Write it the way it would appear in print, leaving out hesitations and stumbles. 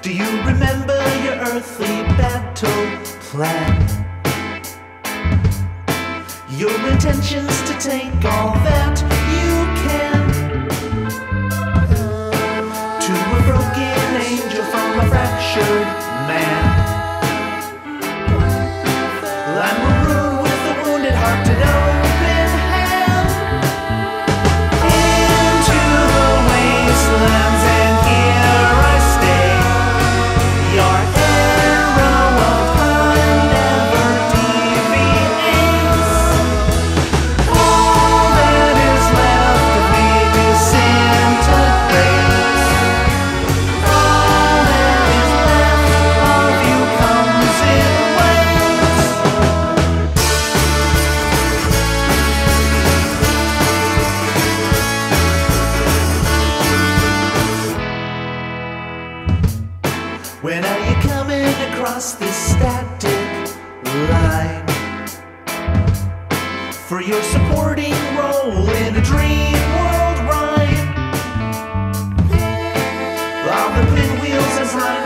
Do you remember your earthly battle plan? Your intentions to take all that you can. To a broken angel from a fractured man. I'm marooned with a wounded heart and open hand. Into the wastelands and here I stay. Your arrow of fire never deviates. All that is left of me disintegrates. All that is left of you comes in waves. When are you coming across this static line? For your supporting role in a dream world rhyme. All the pinwheels as high